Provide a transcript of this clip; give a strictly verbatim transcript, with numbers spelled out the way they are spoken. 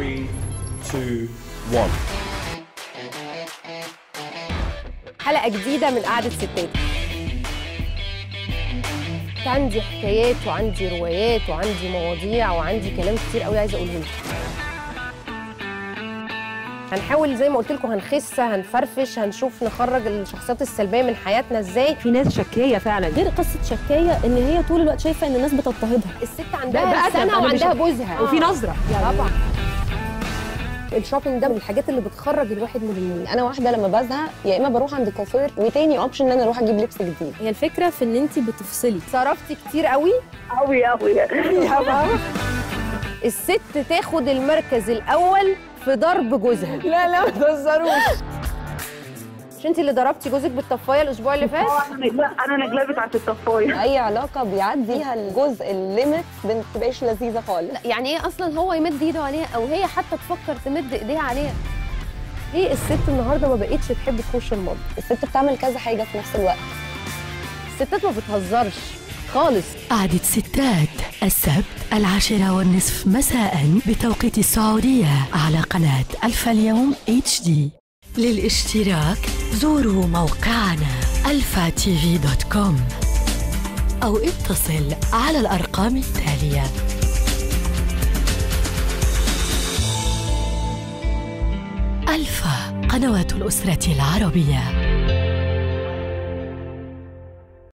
three, two, one. حلقة جديدة من قعدة ستات. عندي حكايات وعندي روايات وعندي مواضيع وعندي كلام كتير قوي عايزة أقوله لكم. هنحاول زي ما قلت لكم هنخس، هنفرفش، هنشوف نخرج الشخصيات السلبية من حياتنا ازاي. في ناس شكاية فعلا، غير قصة شكاية ان هي طول الوقت شايفة ان الناس بتضطهدها. الست عندها سنة وعندها جوزها وفي نظرة يعني. طبعا الشوبينج ده من الحاجات اللي بتخرج الواحد من المود. انا واحده لما بزهق يا اما بروح عند كوافير، وتاني اوبشن ان انا اروح اجيب لبس جديد. هي الفكره في ان انت بتفصلي. صرفتي كتير قوي قوي قوي الست تاخد المركز الاول في ضرب جوزها. لا لا ما تهزروش. مش انت اللي ضربتي جوزك بالطفايه الاسبوع اللي فات؟ لا انا نجلاء بتاعت الطفايه. اي علاقه بيعديها الجزء الليمت ما بتبقاش لذيذه خالص. يعني ايه اصلا هو يمد ايده عليها او هي حتى تفكر تمد ايديها عليها؟ ليه الست النهارده ما بقتش تحب تخش المطبخ؟ الست بتعمل كذا حاجه في نفس الوقت. الستات ما بتهزرش خالص. قعدة ستات السبت العاشرة والنصف مساء بتوقيت السعودية على قناة ألفا اليوم اتش دي. للاشتراك زوروا موقعنا ألفا تي في دوت كوم أو اتصل على الأرقام التالية. ألفا، قنوات الأسرة العربية.